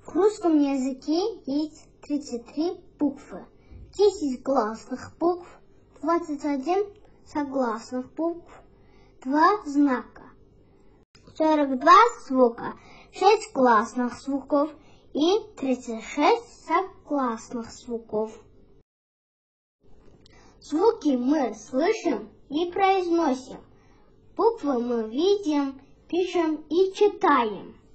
В русском языке есть 33 буквы, 10 гласных букв, 21 согласных букв, 2 знака, 42 звука, 6 гласных звуков и 36 согласных звуков. Звуки мы слышим и произносим. Буквы мы видим, пишем и читаем.